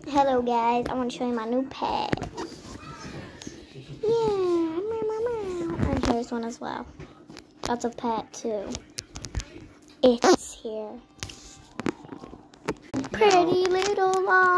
Hello guys, I want to show you my new pet. Yeah, meow, meow, meow. And here's one as well. That's a pet too. It's here. Pretty little